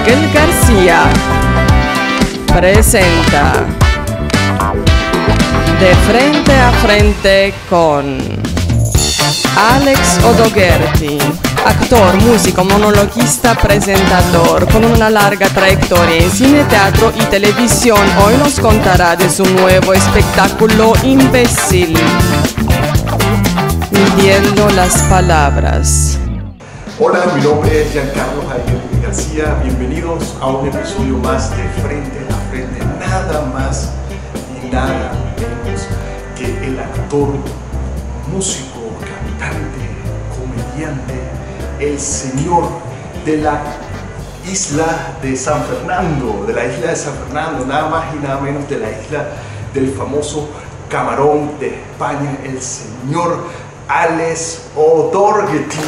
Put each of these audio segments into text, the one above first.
Miguel García presenta De Frente a Frente con Alex O'Doherty, actor, músico, monologuista, presentador, con una larga trayectoria en cine, teatro y televisión. Hoy nos contará de su nuevo espectáculo Imbécil, midiendo las palabras. Hola, mi nombre es Giancarlo Javier García. Bienvenidos a un episodio más de Frente a Frente. Nada más y nada menos que el actor, músico, cantante, comediante, el señor de la isla de San Fernando, nada más y nada menos de la isla del famoso camarón de España, el señor Alex O'Doherty.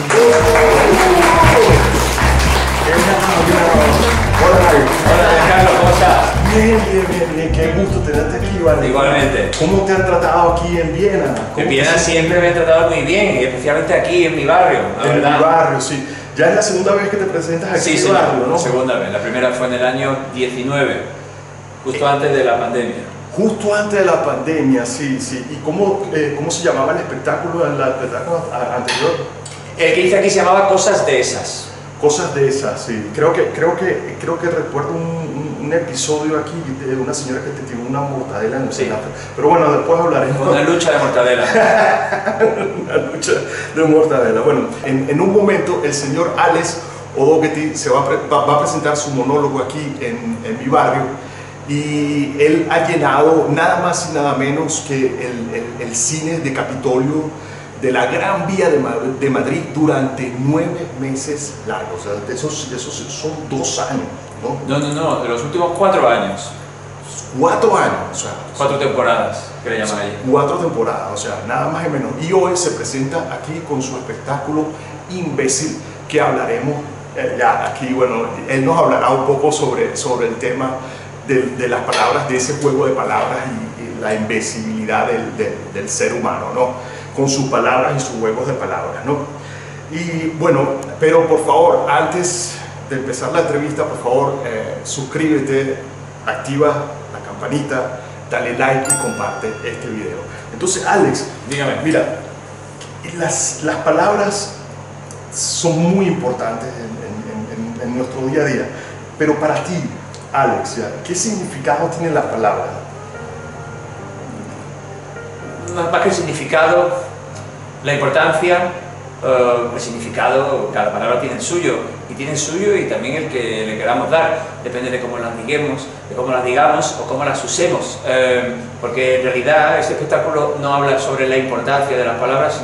Hola, Carlos, ¿cómo estás? Bien, qué gusto tenerte aquí, ¿vale? Igualmente. ¿Cómo te han tratado aquí en Viena? En Viena siempre me han tratado muy bien, y especialmente aquí en mi barrio, la En verdad. mi barrio, sí. Ya es la segunda vez que te presentas aquí Sí, en mi barrio, ¿no? la segunda vez. La primera fue en el año 19, justo antes de la pandemia. Justo antes de la pandemia, sí. ¿Y cómo se llamaba el espectáculo anterior? El que hice aquí se llamaba Cosas de esas. Cosas de esas, sí. Creo que recuerdo un episodio aquí de una señora que te tiró una mortadela en el cenáculo. Pero bueno, después hablaremos. Una lucha de mortadela. Una lucha de mortadela. Bueno, en un momento el señor Alex O'Doherty se va a presentar su monólogo aquí en mi barrio. Y él ha llenado nada más y nada menos que el cine de Capitolio de la Gran Vía de Madrid durante 9 meses largos. O sea, esos son 2 años, ¿no? No, de los últimos 4 años. 4 años, o sea. 4 temporadas, que le llaman ahí. 4 temporadas, o sea, nada más y menos. Y hoy se presenta aquí con su espectáculo Imbécil, que hablaremos ya aquí. Bueno, él nos hablará un poco sobre el tema de las palabras, de ese juego de palabras y la imbecilidad del ser humano, ¿no? Con sus palabras y sus juegos de palabras, ¿no? Y bueno, pero por favor, antes de empezar la entrevista, por favor, suscríbete, activa la campanita, dale like y comparte este video. Entonces, Alex, dígame. Mira, las palabras son muy importantes en nuestro día a día, pero para ti, Alex, ¿qué significado tienen las palabras? Más que el significado, la importancia, el significado, cada palabra tiene el suyo, y también el que le queramos dar, depende de cómo las digamos o cómo las usemos, porque en realidad este espectáculo no habla sobre la importancia de las palabras,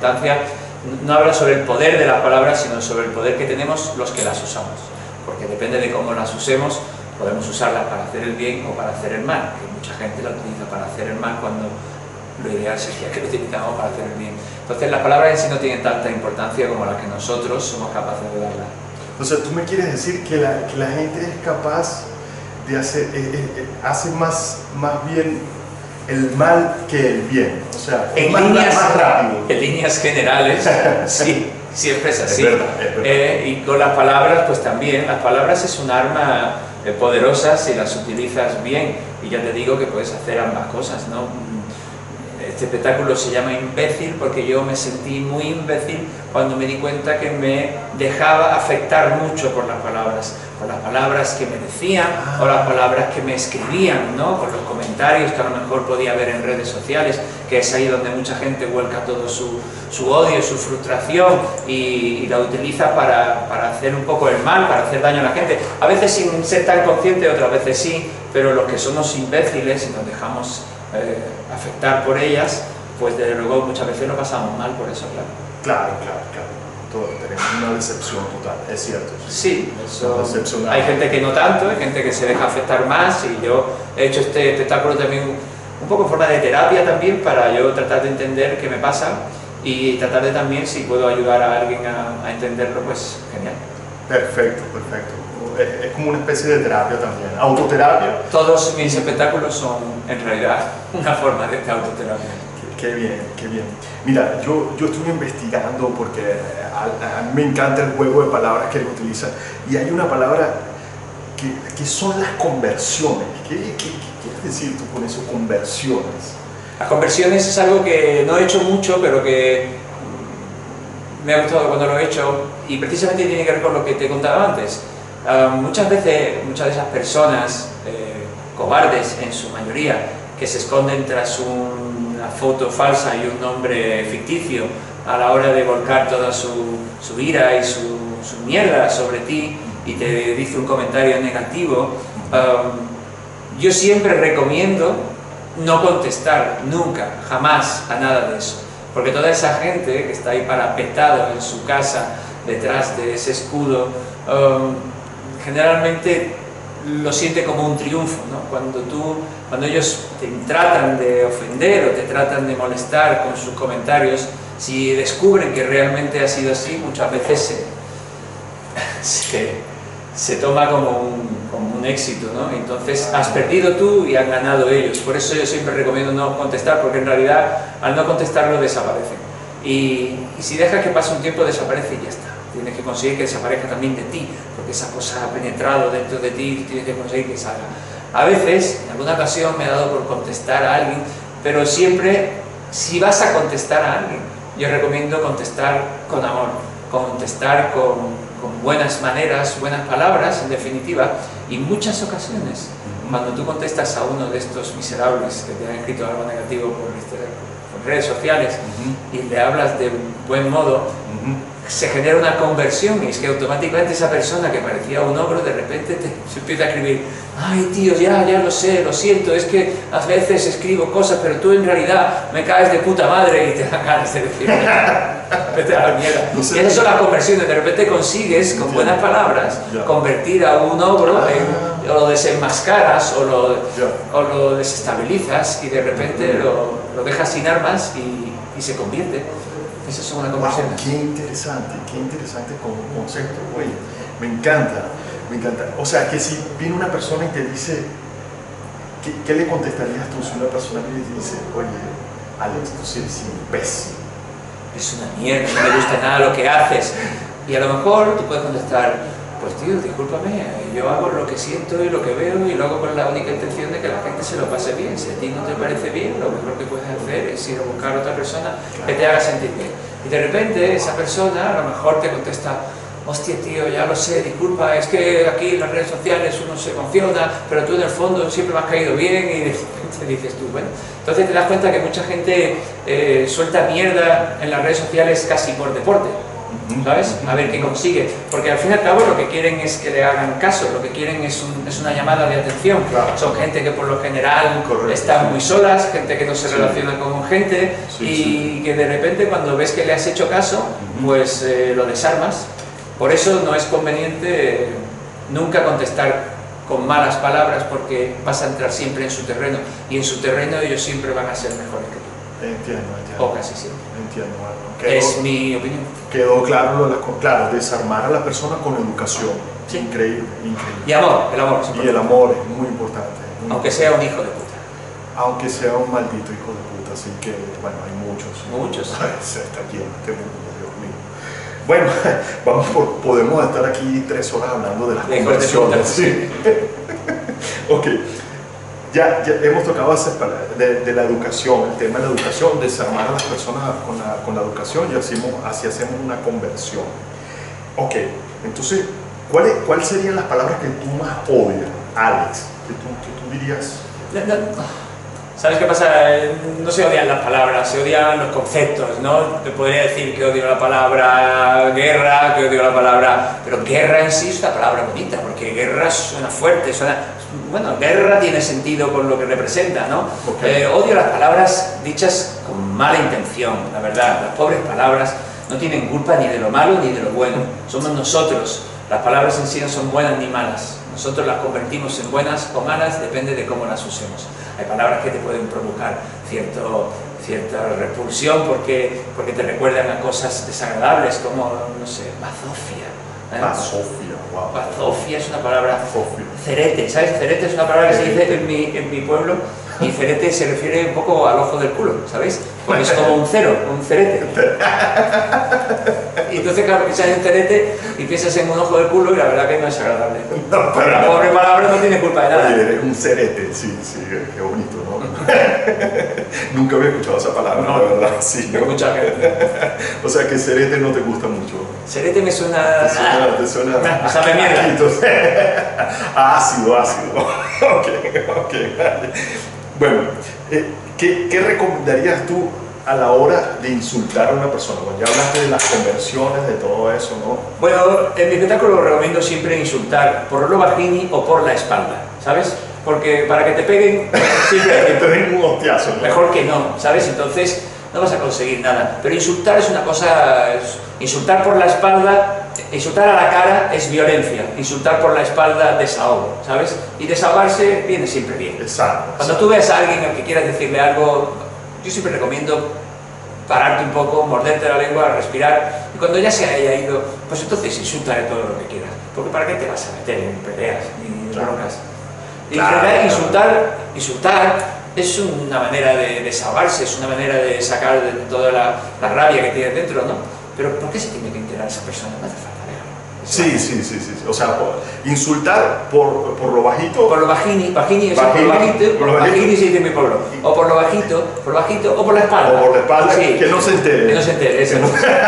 no habla sobre el poder de las palabras, sino sobre el poder que tenemos los que las usamos, porque depende de cómo las usemos, podemos usarlas para hacer el bien o para hacer el mal, que mucha gente la utiliza para hacer el mal cuando lo ideal sería que lo utilizamos para hacer el bien. Entonces las palabras en sí no tienen tanta importancia como las que nosotros somos capaces de darlas. Entonces tú me quieres decir que la gente es capaz de hace más bien el mal que el bien, o sea, más rápido. En líneas generales, sí, siempre es así. Es verdad. Y con las palabras, pues también, las palabras es un arma poderosa si las utilizas bien, y ya te digo que puedes hacer ambas cosas, ¿no? Este espectáculo se llama Imbécil porque yo me sentí muy imbécil cuando me di cuenta que me dejaba afectar mucho por las palabras que me decían o las palabras que me escribían, ¿no? Por los comentarios que a lo mejor podía ver en redes sociales, que es ahí donde mucha gente vuelca todo su odio, su frustración y la utiliza para hacer un poco el mal, para hacer daño a la gente. A veces sin ser tan consciente, otras veces sí, pero los que somos imbéciles y nos dejamos afectar por ellas, pues desde luego muchas veces lo pasamos mal por eso, claro. Claro. Todos tenemos una decepción total, es cierto. Sí, eso. Hay gente que no tanto, hay gente que se deja afectar más, y yo he hecho este espectáculo también un poco en forma de terapia también, para yo tratar de entender qué me pasa y tratar de también, si puedo ayudar a alguien a entenderlo, pues genial. Perfecto. Es como una especie de terapia también, autoterapia. Todos mis espectáculos son en realidad una forma de autoterapia. Qué bien. Mira, yo estuve investigando porque a mí me encanta el juego de palabras que él utiliza, y hay una palabra ¿qué son las conversiones? ¿Qué quieres decir tú con eso, conversiones? Las conversiones es algo que no he hecho mucho, pero que me ha gustado cuando lo he hecho, y precisamente tiene que ver con lo que te he contado antes. Muchas veces, muchas de esas personas, cobardes en su mayoría, que se esconden tras una foto falsa y un nombre ficticio a la hora de volcar toda su ira y su mierda sobre ti, y te dice un comentario negativo, yo siempre recomiendo no contestar nunca, jamás, a nada de eso, porque toda esa gente que está ahí parapetado en su casa detrás de ese escudo, generalmente lo siente como un triunfo, ¿no? Cuando ellos te tratan de ofender o te tratan de molestar con sus comentarios, si descubren que realmente ha sido así, muchas veces se toma como un éxito, ¿no? Entonces has perdido tú y han ganado ellos. Por eso yo siempre recomiendo no contestar, porque en realidad al no contestarlo desaparecen. Y si dejas que pase un tiempo, desaparece y ya está. Tienes que conseguir que desaparezca también de ti, porque esa cosa ha penetrado dentro de ti y tienes que conseguir que salga. A veces, en alguna ocasión me ha dado por contestar a alguien, pero siempre, si vas a contestar a alguien, yo recomiendo contestar con amor, contestar con buenas maneras, buenas palabras, en definitiva, y en muchas ocasiones, cuando tú contestas a uno de estos miserables que te han escrito algo negativo por redes sociales, y le hablas de buen modo, se genera una conversión, y es que automáticamente esa persona que parecía un ogro de repente se empieza a escribir: ay tío, ya lo sé, lo siento, es que a veces escribo cosas, pero tú en realidad me caes de puta madre, y te da ganas de decir vete a la mierda. Y esas son las conversiones. De repente consigues con buenas palabras convertir a un ogro o lo desenmascaras o lo desestabilizas, y de repente lo dejas sin armas y se convierte. Esas son una conversión. Wow, qué interesante como concepto. Oye, me encanta. O sea, que si viene una persona y te dice, ¿qué le contestarías tú si una persona viene y te dice: oye, Alex, tú eres imbécil? Es una mierda, no me gusta nada lo que haces. Y a lo mejor tú puedes contestar: pues tío, discúlpame, yo hago lo que siento y lo que veo, y lo hago con la única intención de que la gente se lo pase bien. Si a ti no te parece bien, lo mejor que puedes hacer es ir a buscar a otra persona que te haga sentir bien. Y de repente esa persona a lo mejor te contesta: hostia tío, ya lo sé, disculpa, es que aquí en las redes sociales uno se emociona, pero tú en el fondo siempre me has caído bien. Y de repente dices tú, bueno, entonces te das cuenta que mucha gente suelta mierda en las redes sociales casi por deporte, ¿sabes? A ver qué consigue, porque al fin y al cabo lo que quieren es que le hagan caso, lo que quieren es una llamada de atención. Son gente que por lo general están muy solas, gente que no se relaciona con gente, y que de repente cuando ves que le has hecho caso, pues lo desarmas. Por eso no es conveniente nunca contestar con malas palabras, porque vas a entrar siempre en su terreno, y en su terreno ellos siempre van a ser mejores que tú. Entiendo. O casi siempre. Entiendo. Es mi opinión. Quedó claro, desarmar a la persona con educación. Sí. Increíble. Y amor, el amor. Y el amor es muy importante. Aunque sea un hijo de puta. Aunque sea un maldito hijo de puta, así que, bueno, hay muchos. Muchos. Se está lleno este mundo, Dios mío. Bueno, podemos estar aquí 3 horas hablando de las conversiones. Sí. Ok. Ya hemos tocado de la educación, el tema de la educación, desarmar a las personas con la educación, y así hacemos una conversión. Ok, entonces, ¿cuáles serían las palabras que tú más odias, Alex? Que tú dirías... ¿Sabes qué pasa? No se odian las palabras, se odian los conceptos, ¿no? Te podría decir que odio la palabra guerra, que odio la palabra... Pero guerra en sí es una palabra bonita, porque guerra suena fuerte, bueno, guerra tiene sentido con lo que representa, ¿no? Okay. Odio las palabras dichas con mala intención, la verdad. Las pobres palabras no tienen culpa ni de lo malo ni de lo bueno. Somos nosotros. Las palabras en sí no son buenas ni malas. Nosotros las convertimos en buenas o malas, depende de cómo las usemos. Hay palabras que te pueden provocar cierta repulsión porque te recuerdan a cosas desagradables, como, no sé, bazofia. Bazofia, wow. Bazofia es una palabra... Cerete, ¿sabes? Cerete es una palabra que se dice en mi pueblo, y cerete se refiere un poco al ojo del culo, ¿sabéis? porque es como un cero, un cerete. Y entonces, claro, piensas en cerete y piensas en un ojo de culo y la verdad que no es agradable. No, Pero la pobre palabra no tiene culpa de nada. Oye, eres un cerete, sí, sí, qué bonito, ¿no? Nunca había escuchado esa palabra, No, la verdad, sí. ¿no? Mucha gente. O sea que cerete no te gusta mucho. Cerete me suena... Te suena Me sabe mierda. Ácido, ácido. Ok, vale. Bueno, ¿qué recomendarías tú a la hora de insultar a una persona? Bueno, ya hablaste de las conversiones, de todo eso, ¿no? Bueno, en mi espectáculo recomiendo siempre insultar por lo bajini o por la espalda, ¿sabes? Porque para que te peguen, siempre Te den un hostiazo, ¿no? mejor que no, ¿sabes? Entonces no vas a conseguir nada. Pero insultar es una cosa... Insultar por la espalda, insultar a la cara es violencia. Insultar por la espalda, desahogo, ¿sabes? Y desahogarse viene siempre bien. Exacto. Cuando tú veas a alguien al que quieras decirle algo, yo siempre recomiendo pararte un poco, morderte la lengua, respirar, y cuando ya se haya ido, pues entonces insúltale todo lo que quieras, porque ¿para qué te vas a meter en peleas ni broncas? Y en realidad insultar es una manera de desahogarse, es una manera de sacar de toda la rabia que tienes dentro, ¿no? Pero ¿por qué se tiene que enterar esa persona? No hace falta verlo. Sí. O sea, insultar por lo bajito. Por lo bajini, bajini es por lo bajito, bajini se dice en mi pueblo. O por lo bajito, o por la espalda. O por la espalda, sí, que no se entere. Que no se entere, eso.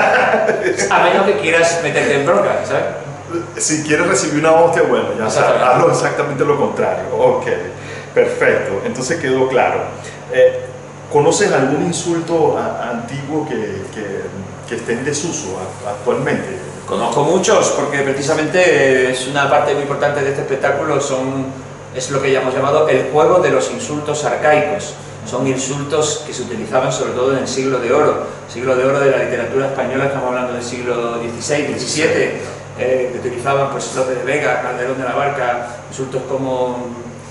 A menos que quieras meterte en bronca, ¿sabes? Si quieres recibir una hostia, bueno, ya sabes, hazlo exactamente lo contrario. Ok, perfecto. Entonces quedó claro. ¿Conocen algún insulto antiguo que esté en desuso actualmente? Conozco muchos, porque precisamente es una parte muy importante de este espectáculo, es lo que ya hemos llamado el juego de los insultos arcaicos. Son insultos que se utilizaban sobre todo en el siglo de oro de la literatura española, estamos hablando del siglo XVI, XVII, que utilizaban pues Lope de Vega, Calderón de la Barca, insultos como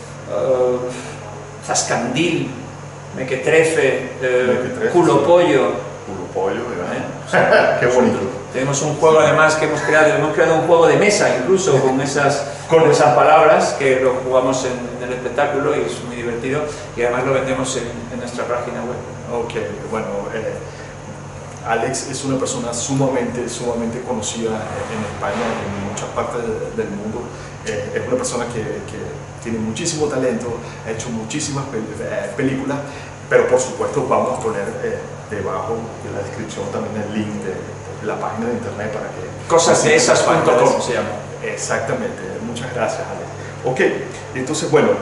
zascandil, mequetrefe, culo pollo. Culo pollo, ¿verdad? Qué bonito. Tenemos un juego además que hemos creado un juego de mesa incluso con esas palabras que lo jugamos en el espectáculo y es muy divertido y además lo vendemos en nuestra página web. Ok, bueno, Alex es una persona sumamente conocida en España, en muchas partes del mundo. Es una persona que tiene muchísimo talento, ha hecho muchísimas películas, pero por supuesto vamos a poner debajo de la descripción también el link de la página de internet para que... Cosasdeesas.com se llama. Exactamente, muchas gracias, Alex. Ok, entonces bueno,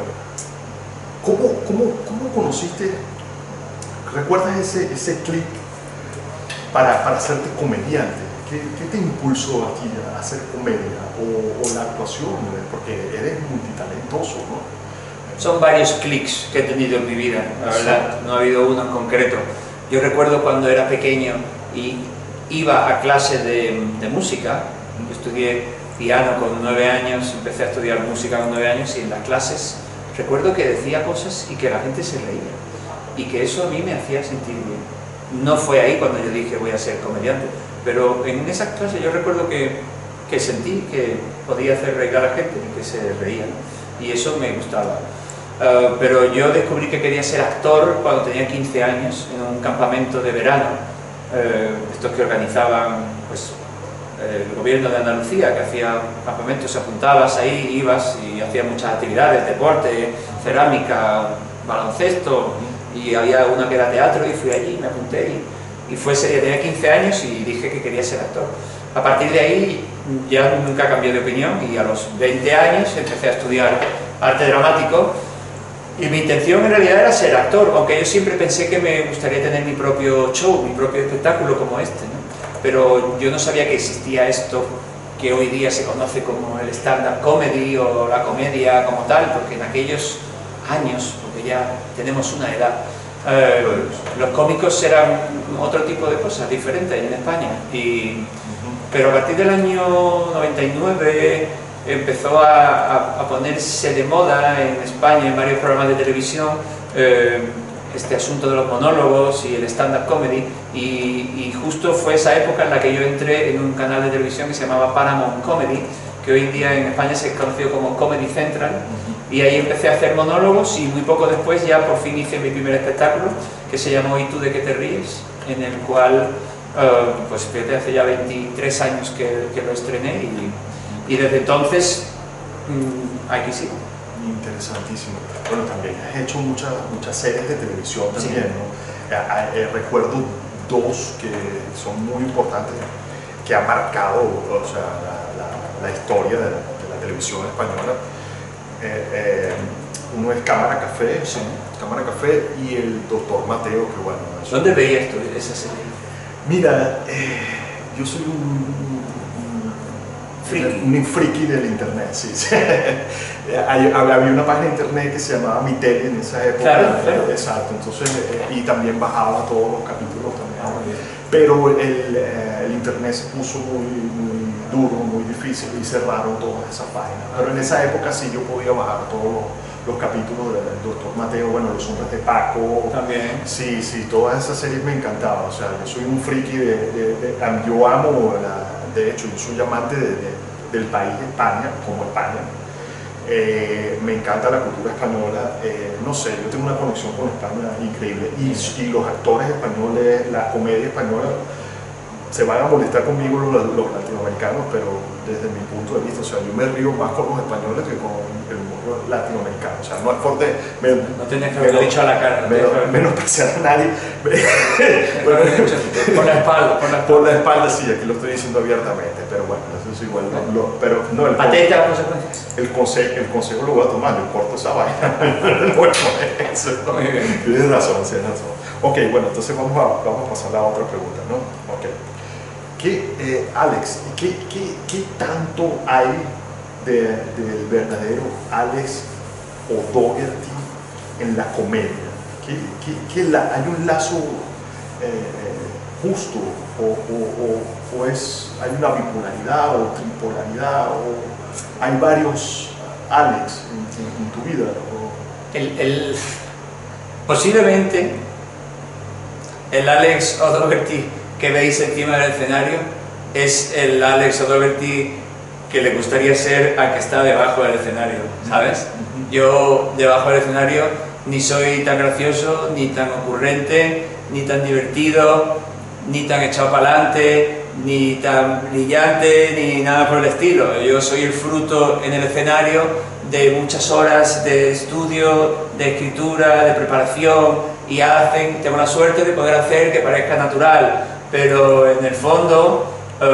¿cómo conociste, recuerdas ese clip para hacerte comediante? ¿Qué te impulsó a ti a hacer comedia o la actuación? Porque eres multitalentoso, ¿no? Son varios clics que he tenido en mi vida, la verdad, no ha habido uno en concreto. Yo recuerdo cuando era pequeño y iba a clase de música, yo estudié piano con 9 años, empecé a estudiar música con 9 años y en las clases recuerdo que decía cosas y que la gente se reía y que eso a mí me hacía sentir bien. No fue ahí cuando yo dije voy a ser comediante, pero en esa clase yo recuerdo que sentí que podía hacer reír a la gente y que se reían y eso me gustaba. Pero yo descubrí que quería ser actor cuando tenía 15 años en un campamento de verano, estos que organizaban pues, el gobierno de Andalucía, que hacía campamentos, apuntabas ahí, ibas y hacías muchas actividades, deporte, cerámica, baloncesto, y había una que era teatro y fui allí, me apunté y fue serie, tenía 15 años y dije que quería ser actor. A partir de ahí ya nunca cambié de opinión y a los 20 años empecé a estudiar arte dramático y mi intención en realidad era ser actor, aunque yo siempre pensé que me gustaría tener mi propio show, mi propio espectáculo como este, ¿no? Pero yo no sabía que existía esto que hoy día se conoce como el stand-up comedy o la comedia como tal, porque en aquellos años, porque ya tenemos una edad, los cómicos eran otro tipo de cosas diferentes en España, pero a partir del año 99 empezó a ponerse de moda en España en varios programas de televisión este asunto de los monólogos y el stand-up comedy y justo fue esa época en la que yo entré en un canal de televisión que se llamaba Paramount Comedy, que hoy en día en España se conoció como Comedy Central, y ahí empecé a hacer monólogos, y muy poco después ya por fin hice mi primer espectáculo, que se llamó ¿Y tú de qué te ríes?, en el cual, pues fíjate, hace ya 23 años que lo estrené, y desde entonces aquí sigo. Interesantísimo. Bueno, también has hecho muchas series de televisión también, sí, ¿no? Recuerdo dos que son muy importantes, que han marcado, o sea, la historia de la televisión española. Uno es Cámara Café, Sí. Cámara Café, y el Doctor Mateo, que bueno... ¿Dónde veías tú esa serie? Mira, yo soy un friki del internet, sí. Había una página de internet que se llamaba Mi Tele en esa época. Claro, claro. Exacto, entonces, y también bajaba todos los capítulos también. Pero el internet se puso muy duro, muy difícil, y cerraron todas esas páginas. Pero en esa época sí yo podía bajar todos los capítulos del Doctor Mateo, bueno, Los Hombres de Paco. También. Sí, todas esas series me encantaban. O sea, yo soy un friki yo amo, de hecho, yo soy amante del país España, como España. Me encanta la cultura española, no sé, yo tengo una conexión con España increíble, y los actores españoles, la comedia española, se van a molestar conmigo los latinoamericanos, pero desde mi punto de vista, o sea, yo me río más con los españoles que con el humor latinoamericano, o sea, no es por no tienes que haberlo dicho a la cara, menospreciar a nadie. Por la espalda, por la espalda, sí, aquí lo estoy diciendo abiertamente, pero bueno, eso es igual. Pero no, atenta a las consecuencias. El consejo lo voy a tomar, no importa esa vaina. Bueno, eso, muy bien. Tienes razón, tienes razón. Ok, bueno, entonces vamos a pasar a la otra pregunta, ¿no? Ok. Alex, ¿qué tanto hay del verdadero Alex O'Doherty en la comedia? ¿Hay un lazo justo o hay una bipolaridad o tripolaridad o hay varios Alex en tu vida? Posiblemente el Alex O'Doherty que veis encima del escenario es el Alex O'Doherty que le gustaría ser al que está debajo del escenario, ¿sabes? Yo debajo del escenario ni soy tan gracioso, ni tan ocurrente, ni tan divertido, ni tan echado para adelante, ni tan brillante, ni nada por el estilo. Yo soy el fruto en el escenario de muchas horas de estudio, de escritura, de preparación, y tengo la suerte de poder hacer que parezca natural, pero en el fondo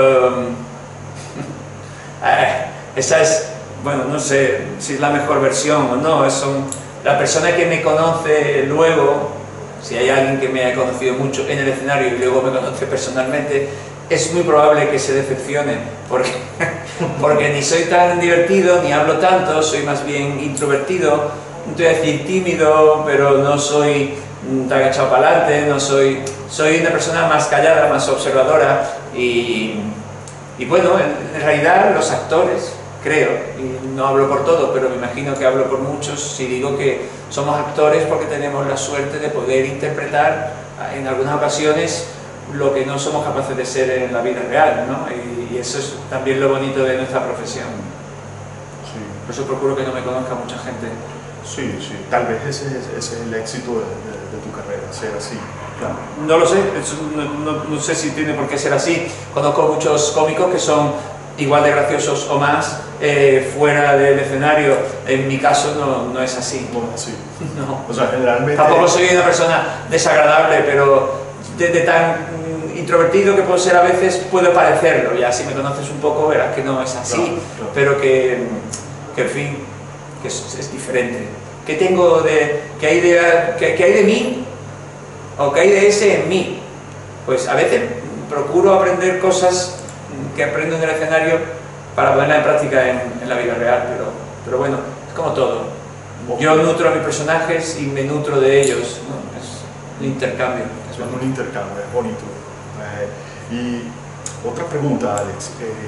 esa es, bueno, no sé si es la mejor versión o no, la persona que me conoce luego, si hay alguien que me ha conocido mucho en el escenario y luego me conoce personalmente, es muy probable que se decepcione, porque ni soy tan divertido, ni hablo tanto, soy más bien introvertido, no te voy a decir tímido, pero no soy tan echado para adelante, soy una persona más callada, más observadora, y bueno, en realidad los actores, creo, y no hablo por todos, pero me imagino que hablo por muchos si digo que somos actores porque tenemos la suerte de poder interpretar en algunas ocasiones lo que no somos capaces de ser en la vida real, ¿no? Y eso es también lo bonito de nuestra profesión. Sí. Por eso procuro que no me conozca mucha gente. Sí, tal vez ese es el éxito de tu carrera, ser así. Claro. No lo sé, no sé si tiene por qué ser así. Conozco muchos cómicos que son igual de graciosos o más fuera del escenario. En mi caso no es así. No es así. No. O sea, generalmente... Tampoco soy una persona desagradable, pero de tan introvertido que puedo ser a veces, puedo parecerlo. Ya si me conoces un poco verás que no es así, claro. Pero que en fin, que es diferente. ¿Qué tengo qué hay de mí? ¿O qué hay de ese en mí? Pues a veces procuro aprender cosas que aprendo en el escenario para ponerlas en práctica en la vida real, pero bueno, es como todo. Yo nutro a mis personajes y me nutro de ellos, ¿no? Es un intercambio. Es un intercambio, es bonito. Y otra pregunta, Alex.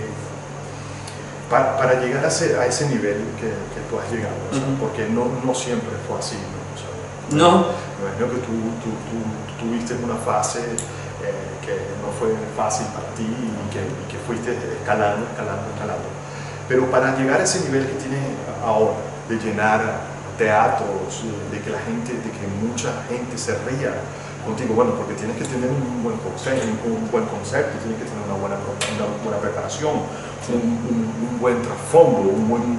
Para llegar a ese nivel que tú has llegado, o sea, porque no siempre fue así, ¿no? O sea, no. Me imagino que tú tuviste una fase que no fue fácil para ti y que fuiste escalando. Pero para llegar a ese nivel que tiene ahora, de llenar teatros, de que mucha gente se ría contigo, bueno, porque tienes que tener un buen concepto, tienes que tener una buena preparación, un buen trasfondo,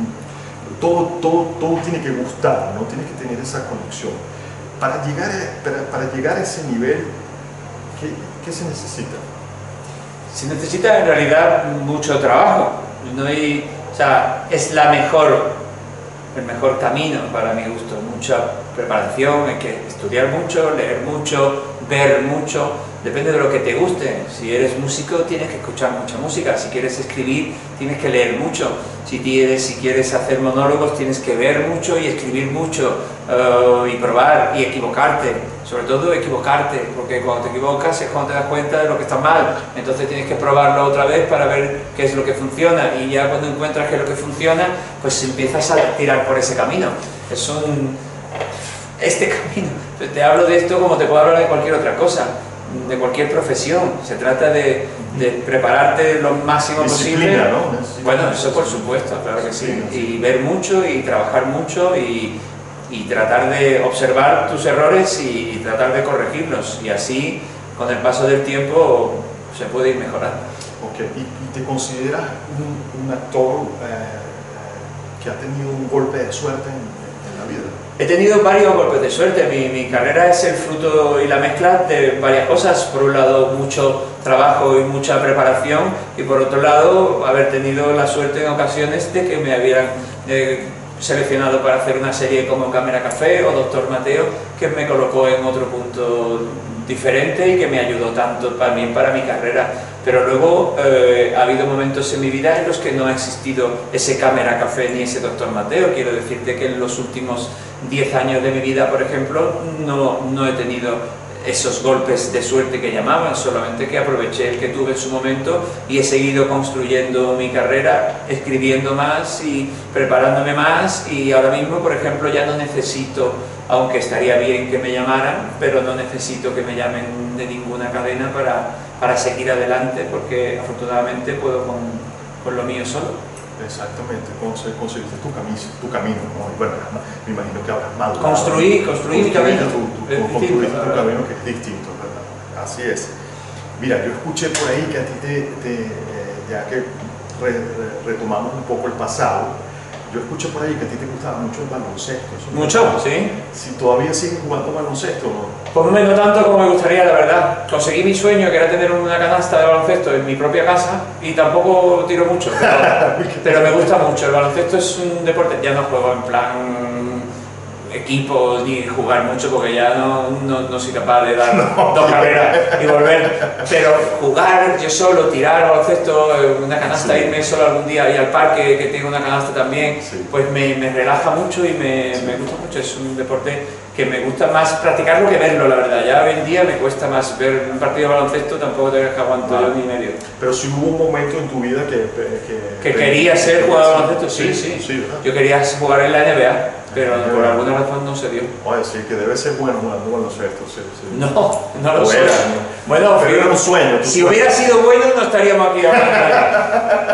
todo tiene que gustar, ¿no? Tienes que tener esa conexión. Para llegar a ese nivel, ¿qué se necesita? Se necesita en realidad mucho trabajo. O sea, es el mejor camino para mi gusto. Mucha preparación, hay que estudiar mucho, leer mucho, ver mucho. Depende de lo que te guste. Si eres músico, tienes que escuchar mucha música. Si quieres escribir, tienes que leer mucho. Si quieres hacer monólogos, tienes que ver mucho y escribir mucho, y probar y equivocarte. Sobre todo equivocarte, porque cuando te equivocas es cuando te das cuenta de lo que está mal. Entonces tienes que probarlo otra vez para ver qué es lo que funciona. Y ya cuando encuentras qué es lo que funciona, pues empiezas a tirar por ese camino. Este camino. Te hablo de esto como te puedo hablar de cualquier otra cosa, de cualquier profesión. Se trata de prepararte lo máximo posible. ¿No? Bueno, eso por supuesto, claro que sí. Y ver mucho y trabajar mucho y tratar de observar tus errores y tratar de corregirlos. Y así, con el paso del tiempo, se puede ir mejorando. Ok, ¿y te consideras un actor que ha tenido un golpe de suerte en la vida? He tenido varios golpes de suerte. Mi carrera es el fruto y la mezcla de varias cosas. Por un lado, mucho trabajo y mucha preparación, y por otro lado, haber tenido la suerte en ocasiones de que me habían seleccionado para hacer una serie como Cámara Café o Doctor Mateo, que me colocó en otro punto diferente y que me ayudó tanto también para mi carrera. Pero luego ha habido momentos en mi vida en los que no ha existido ese Cámara Café ni ese Doctor Mateo. Quiero decirte que en los últimos 10 años de mi vida, por ejemplo, no he tenido esos golpes de suerte que llamaban, solamente que aproveché el que tuve en su momento y he seguido construyendo mi carrera, escribiendo más y preparándome más, y ahora mismo, por ejemplo, ya no necesito, aunque estaría bien que me llamaran, pero no necesito que me llamen de ninguna cadena para seguir adelante, porque afortunadamente puedo con lo mío solo. Exactamente, conseguiste tu camino, ¿no? Y bueno, me imagino que habrás madurado. Construí mi camino. Construiste tu camino, que es distinto, ¿verdad? Así es. Mira, yo escuché por ahí que a ti ya que retomamos un poco el pasado, yo escuché por ahí que a ti te gustaba mucho el baloncesto. Mucho, sí. Si todavía sigues jugando baloncesto, ¿no? Pues no tanto como me gustaría, la verdad. Conseguí mi sueño, que era tener una canasta de baloncesto en mi propia casa, y tampoco tiro mucho, pero me gusta mucho. El baloncesto es un deporte, ya no juego en plan equipos ni jugar mucho, porque ya no soy capaz de dar dos carreras y volver, pero jugar yo solo, tirar baloncesto, una canasta, sí. Irme solo algún día ahí al parque que tengo una canasta también, sí. Pues me relaja mucho y me gusta mucho. Es un deporte que me gusta más practicarlo que verlo, la verdad. Ya hoy en día me cuesta más ver un partido de baloncesto, tampoco te que aguanto yo ni medio. Pero si hubo un momento en tu vida que quería ser jugador de baloncesto, sí. Yo quería jugar en la NBA, pero por alguna razón no se dio. Oye, sí, que debe ser bueno jugando baloncesto, sí. No lo sé. Bueno, pero era un sueño. Si hubiera sido bueno, no estaríamos aquí hablando.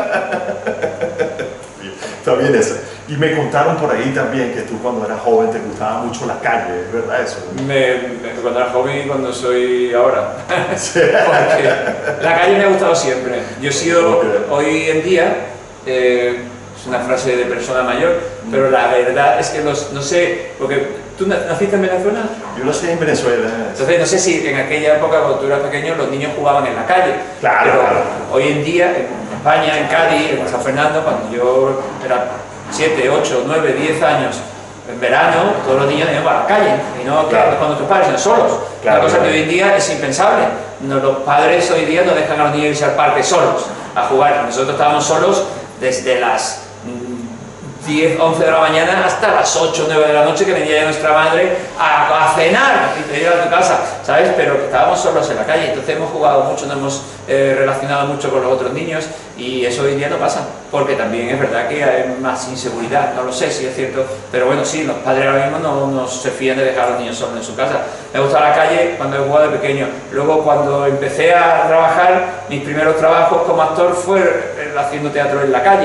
Está bien eso. Y me contaron por ahí también que tú cuando eras joven te gustaba mucho la calle, ¿es verdad eso? Cuando era joven y cuando soy ahora. Sí. Porque la calle me ha gustado siempre. Yo he sido, hoy en día, es una frase de persona mayor, pero la verdad es que no sé, porque ¿tú naciste en Venezuela? Yo nací en Venezuela. Entonces no sé si en aquella época, cuando tú eras pequeño, los niños jugaban en la calle. Claro, pero claro. Hoy en día, en España, en Cádiz, en San Fernando, cuando yo era 7, 8, 9, 10 años, en verano, todos los niños iban a la calle, y no claro. Con nuestros padres, sino solos. Claro, una cosa que hoy en día es impensable. Los padres hoy en día no dejan a los niños irse al parque solos a jugar. Nosotros estábamos solos desde las 10, 11 de la mañana hasta las 8, 9 de la noche, que venía ya nuestra madre a cenar y te iba a tu casa, ¿sabes? Pero estábamos solos en la calle, entonces hemos jugado mucho, nos hemos relacionado mucho con los otros niños, y eso hoy en día no pasa, porque también es verdad que hay más inseguridad, no lo sé si es cierto, pero bueno, sí, los padres ahora mismo no se fían de dejar a los niños solos en su casa. Me gustaba la calle cuando he jugado de pequeño. Luego, cuando empecé a trabajar, mis primeros trabajos como actor fue haciendo teatro en la calle.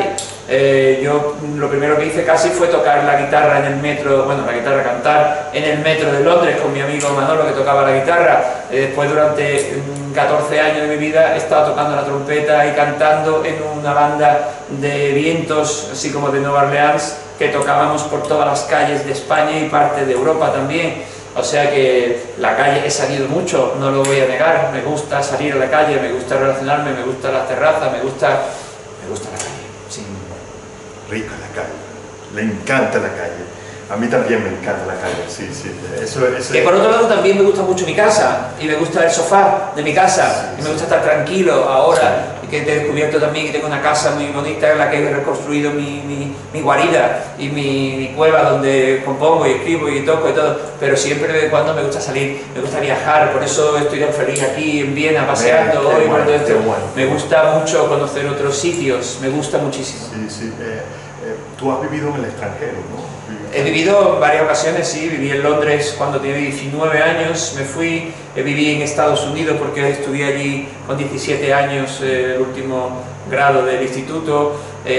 Yo lo primero que hice casi fue tocar la guitarra en el metro, bueno, la guitarra, cantar en el metro de Londres con mi amigo Manolo, que tocaba la guitarra. Después, durante 14 años de mi vida, he estado tocando la trompeta y cantando en una banda de vientos, así como de Nueva Orleans, que tocábamos por todas las calles de España y parte de Europa también. O sea que la calle he salido mucho, no lo voy a negar. Me gusta salir a la calle, me gusta relacionarme, me gusta las terrazas, me gusta la calle. Sí. Rica la calle, le encanta la calle. A mí también me encanta la calle, sí, sí. Que por otro lado también me gusta mucho mi casa, y me gusta el sofá de mi casa, y me gusta estar tranquilo ahora, y que he descubierto también que tengo una casa muy bonita en la que he reconstruido mi guarida y mi cueva donde compongo y escribo y toco y todo, pero siempre de vez en cuando me gusta salir, me gusta viajar, por eso estoy tan feliz aquí en Viena paseando hoy, bueno, me gusta mucho conocer otros sitios, me gusta muchísimo. Sí, sí. Tú has vivido en el extranjero, ¿no? He vivido en varias ocasiones, sí, viví en Londres cuando tenía 19 años, me fui, viví en Estados Unidos porque estudié allí con 17 años el último grado del instituto.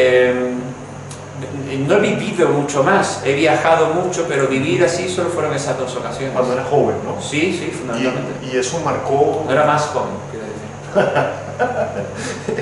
No he vivido mucho más, he viajado mucho, pero vivir así solo fueron esas 2 ocasiones. Cuando eras joven, ¿no? Sí, sí, fundamentalmente. Y eso marcó... No era más joven, quiero decir.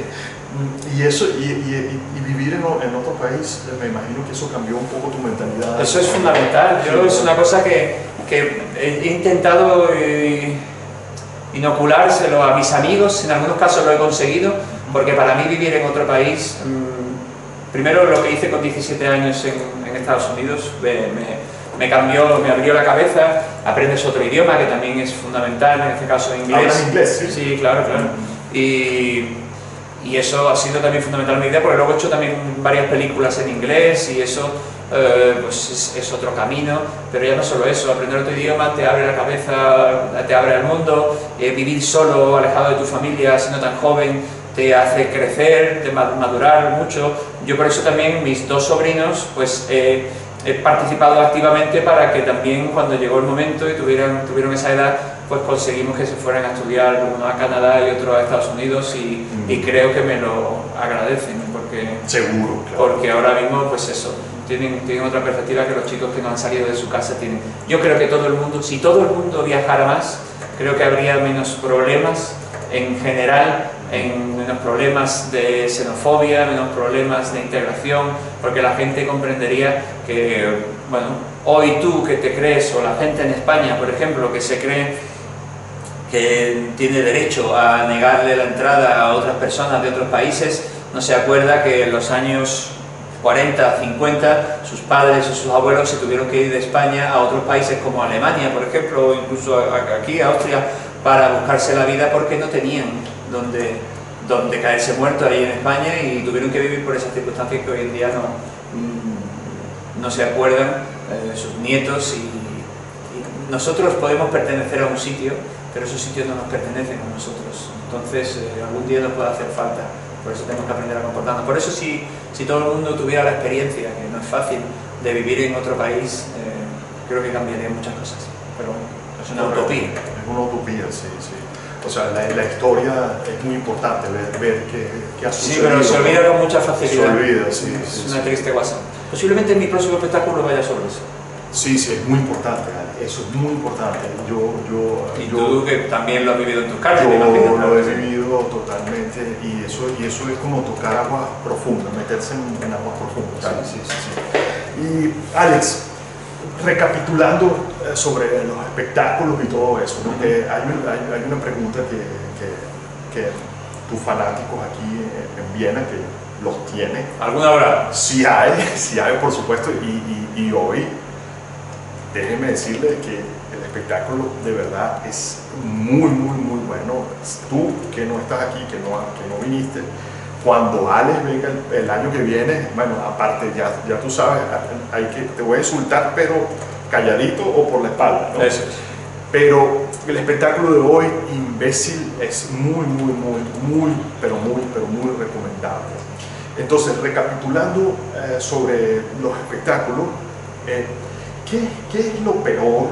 Y vivir en otro país, me imagino que eso cambió un poco tu mentalidad. Eso es fundamental. Yo es una cosa que he intentado inoculárselo a mis amigos, en algunos casos lo he conseguido, porque para mí vivir en otro país, primero lo que hice con 17 años en Estados Unidos, me cambió, me abrió la cabeza, aprendes otro idioma que también es fundamental, en este caso inglés. ¿Hablas inglés? Sí, sí, claro, claro. Y eso ha sido también fundamental en mi vida, porque luego he hecho también varias películas en inglés y eso pues es otro camino, pero ya no solo eso, aprender otro idioma te abre la cabeza, te abre al mundo, vivir solo, alejado de tu familia, siendo tan joven, te hace crecer, te madurar mucho. Yo por eso también, mis 2 sobrinos, pues he participado activamente para que también cuando llegó el momento y tuvieron esa edad, pues conseguimos que se fueran a estudiar, uno a Canadá y otro a Estados Unidos, y creo que me lo agradecen, porque, seguro, claro. Porque ahora mismo, pues eso, tienen otra perspectiva que los chicos que no han salido de su casa tienen. Yo creo que todo el mundo, si todo el mundo viajara más, creo que habría menos problemas en general, menos problemas de xenofobia, menos problemas de integración, porque la gente comprendería que, bueno, hoy tú que te crees, o la gente en España, por ejemplo, que se cree que tiene derecho a negarle la entrada a otras personas de otros países, no se acuerda que en los años 40, 50, sus padres o sus abuelos se tuvieron que ir de España a otros países como Alemania, por ejemplo, o incluso aquí, a Austria, para buscarse la vida porque no tenían donde caerse muertos ahí en España, y tuvieron que vivir por esas circunstancias que hoy en día no se acuerdan sus nietos, y nosotros podemos pertenecer a un sitio, pero esos sitios no nos pertenecen a nosotros, entonces algún día nos puede hacer falta, por eso tenemos que aprender a comportarnos. Por eso si todo el mundo tuviera la experiencia, que no es fácil, de vivir en otro país, creo que cambiaría muchas cosas, pero es una utopía. Es una utopía, sí, sí. O sea, la historia es muy importante, ver qué ha sucedido. Sí, pero se olvida con mucha facilidad. Se olvida, sí. Es una triste guasa. Posiblemente en mi próximo espectáculo vaya sobre eso. Sí, sí, es muy importante, eso es muy importante. Y tú que también lo has vivido en tus carnes, yo lo he vivido totalmente, y eso es como tocar aguas profundas, meterse en aguas profundas. Sí, sí, sí. Y Alex, recapitulando sobre los espectáculos y todo eso, ¿no? Hay una pregunta que tus fanáticos aquí en Viena, que los tiene. ¿Alguna hora? Sí hay, por supuesto, y hoy déjeme decirle que el espectáculo de verdad es muy, muy, muy bueno. Tú que no estás aquí, que no viniste, cuando Alex venga el año que viene, bueno, aparte ya tú sabes, te voy a insultar, pero calladito o por la espalda, ¿no? Eso es. Pero el espectáculo de hoy, Imbécil, es muy, muy, muy, muy, pero muy recomendable. Entonces, recapitulando sobre los espectáculos, ¿qué es lo peor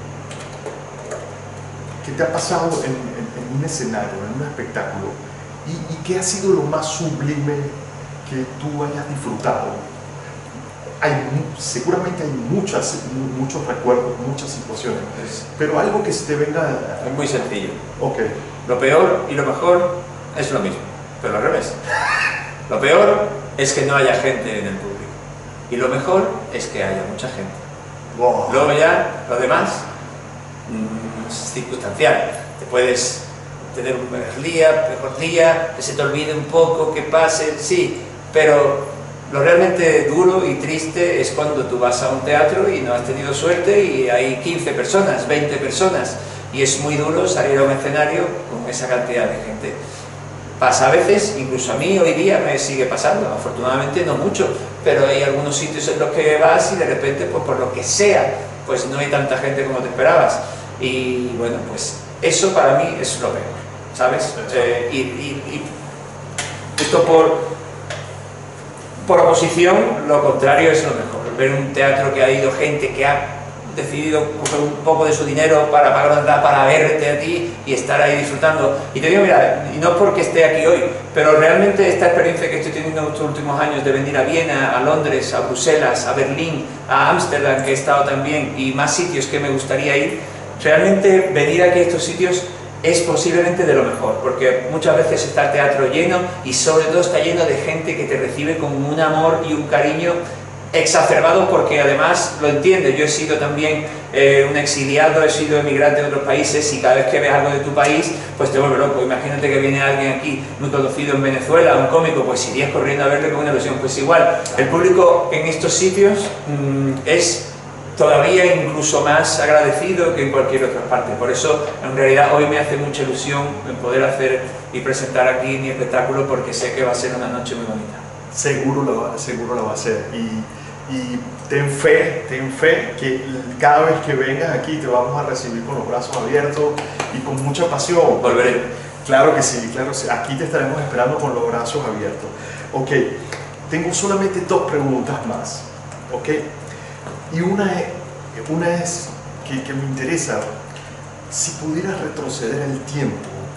que te ha pasado en un escenario, en un espectáculo? ¿Y qué ha sido lo más sublime que tú hayas disfrutado. Seguramente hay muchos recuerdos, muchas situaciones, pero algo que se te venga... Es muy sencillo. Ok. Lo peor y lo mejor es lo mismo, pero al revés. Lo peor es que no haya gente en el público. Y lo mejor es que haya mucha gente. Wow. Luego ya, lo demás, es circunstancial. Te puedes tener un mejor día, que se te olvide un poco, que pase, sí, pero lo realmente duro y triste es cuando tú vas a un teatro y no has tenido suerte y hay 15 personas, 20 personas, y es muy duro salir a un escenario con esa cantidad de gente. Pasa a veces, incluso a mí hoy día me sigue pasando, afortunadamente no mucho, pero hay algunos sitios en los que vas y de repente, pues por lo que sea, pues no hay tanta gente como te esperabas. Y bueno, pues eso para mí es lo peor, ¿sabes? Y justo por oposición, lo contrario es lo mejor. Ver un teatro que ha ido gente que ha decidido coger un poco de su dinero para pagar una entrada para verte a ti y estar ahí disfrutando. Y te digo, mira, y no porque esté aquí hoy, pero realmente esta experiencia que estoy teniendo en estos últimos años de venir a Viena, a Londres, a Bruselas, a Berlín, a Ámsterdam, que he estado también, y más sitios que me gustaría ir, realmente venir aquí a estos sitios es posiblemente de lo mejor, porque muchas veces está el teatro lleno y sobre todo está lleno de gente que te recibe con un amor y un cariño exacerbado, porque además lo entiende. Yo he sido también un exiliado, he sido emigrante de otros países y cada vez que ves algo de tu país pues te vuelve loco. Imagínate que viene alguien aquí muy conocido en Venezuela, un cómico, pues irías corriendo a verle con una ilusión. Pues igual, el público en estos sitios es todavía incluso más agradecido que en cualquier otra parte. Por eso, en realidad, hoy me hace mucha ilusión poder hacer y presentar aquí mi espectáculo, porque sé que va a ser una noche muy bonita. Seguro lo va a ser. Y ten fe que cada vez que vengas aquí te vamos a recibir con los brazos abiertos y con mucha pasión. Volveré. Claro que sí, claro que sí. Aquí te estaremos esperando con los brazos abiertos. Ok, tengo solamente 2 preguntas más. Ok. Y una es que me interesa, si pudieras retroceder el tiempo,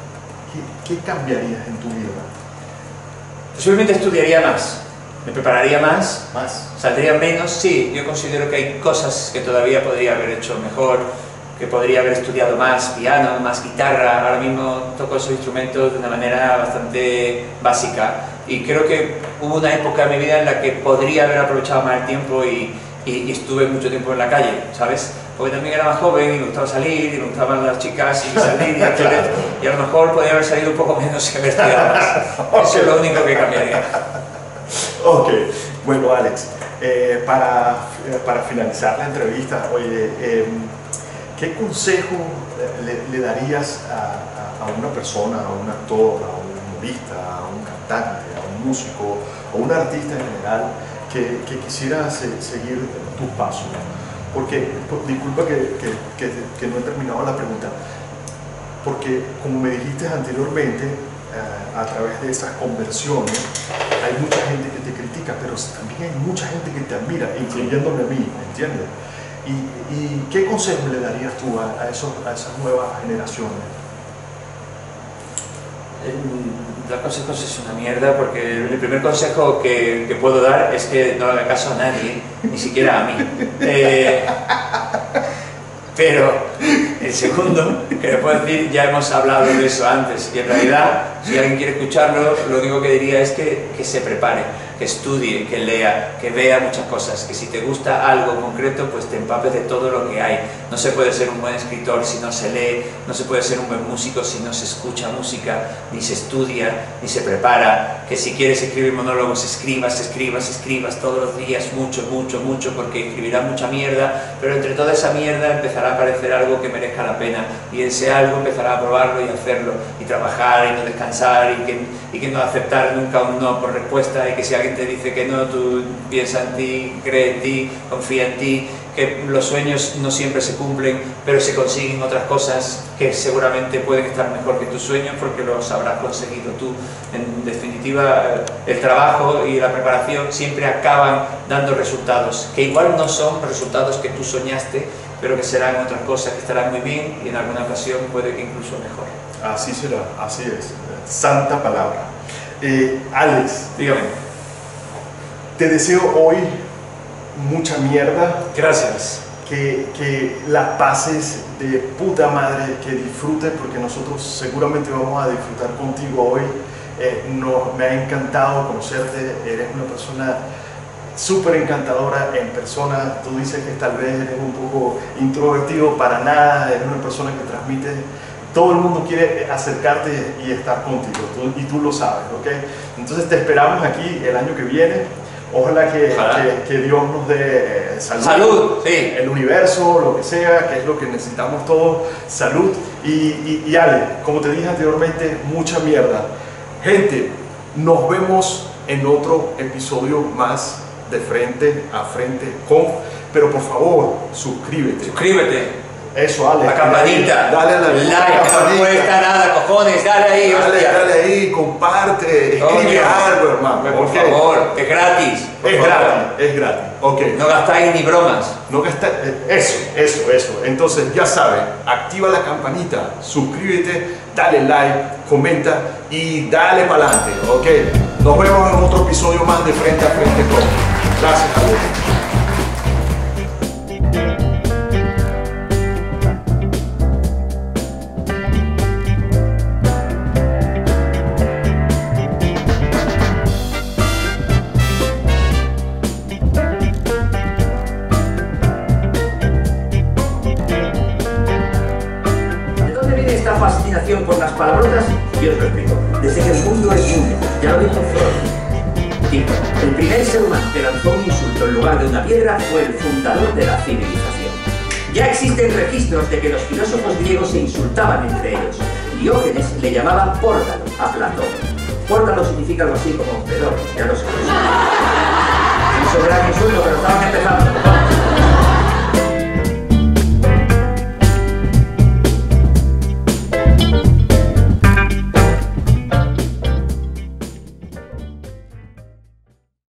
¿qué cambiarías en tu vida? Posiblemente estudiaría más, me prepararía más, ¿Más? saldría menos. Sí, yo considero que hay cosas que todavía podría haber hecho mejor, que podría haber estudiado más piano, más guitarra. Ahora mismo toco esos instrumentos de una manera bastante básica y creo que hubo una época en mi vida en la que podría haber aprovechado más el tiempo y estuve mucho tiempo en la calle, ¿sabes? Porque también era más joven y me gustaba salir y me gustaban las chicas y salir y hacer esto, y a lo mejor podría haber salido un poco menos y haber estudiado más. Eso es lo único que cambiaría. Ok, bueno Alex, para finalizar la entrevista, oye, ¿qué consejo le darías a una persona, a un actor, a un humorista, a un cantante, a un músico, a un artista en general que quisiera seguir tus pasos? Porque, disculpa que no he terminado la pregunta, porque como me dijiste anteriormente, a través de esas conversiones, hay mucha gente que te critica, pero también hay mucha gente que te admira, incluyéndome a mí, ¿entiendes? ¿Y qué consejo le darías tú a esas nuevas generaciones? Dar consejos es una mierda, porque el primer consejo que puedo dar es que no le haga caso a nadie, ni siquiera a mí. Pero el segundo, que le puedo decir, ya hemos hablado de eso antes, y en realidad, si alguien quiere escucharlo, lo único que diría es que se prepare, que estudie, que lea, que vea muchas cosas, que si te gusta algo concreto, pues te empapes de todo lo que hay. No se puede ser un buen escritor si no se lee, no se puede ser un buen músico si no se escucha música, ni se estudia, ni se prepara. Que si quieres escribir monólogos, escribas todos los días, mucho, porque escribirás mucha mierda, pero entre toda esa mierda empezará a aparecer algo que merezca la pena, y ese algo empezará a probarlo y hacerlo, y trabajar, y no descansar, y que no aceptar nunca un no por respuesta, y que si alguien te dice que no, tú piensa en ti, cree en ti, confía en ti, que los sueños no siempre se cumplen, pero se consiguen otras cosas que seguramente pueden estar mejor que tus sueños, porque los habrás conseguido tú. En definitiva, el trabajo y la preparación siempre acaban dando resultados, que igual no son resultados que tú soñaste, pero que serán otras cosas que estarán muy bien, y en alguna ocasión puede que incluso mejor. Así será, así es. Santa palabra. Alex, Dígame. te deseo hoy mucha mierda. Gracias. Que la pases de puta madre, que disfrutes, porque nosotros seguramente vamos a disfrutar contigo hoy. Me ha encantado conocerte, eres una persona súper encantadora en persona. Tú dices que tal vez eres un poco introvertido, para nada, eres una persona que transmite. Todo el mundo quiere acercarte y estar contigo, y tú lo sabes, ¿ok? Entonces te esperamos aquí el año que viene. Ojalá que Dios nos dé salud. Salud, sí. El universo, lo que sea, que es lo que necesitamos todos. Salud. Y Ale, como te dije anteriormente, mucha mierda. Gente, nos vemos en otro episodio más de Frente a Frente con. Pero por favor, suscríbete. Suscríbete. Eso, Ale. La campanita. Dale a la like, campanita. no cuesta nada, cojones, dale ahí, Dale ahí, comparte, escribe algo, hermano. Por favor, es gratis. Es gratis. Ok. No gastáis ni bromas. No gastáis. Eso. Entonces, ya sabes, activa la campanita, suscríbete, dale like, comenta y dale para adelante. Ok. Nos vemos en otro episodio más de Frente a Frente con. Gracias, Ale. Fascinación por las palabrotas, yo os lo explico. Desde que el mundo es mundo, ya lo dijo Freud. Dijo, el primer ser humano que lanzó un insulto en lugar de una piedra fue el fundador de la civilización. Ya existen registros de que los filósofos griegos se insultaban entre ellos. Diógenes le llamaba pórtalo a Platón. Pórtalo significa algo así como pedor, ya lo sabéis. Sin sobrar insulto, pero estaban empezando.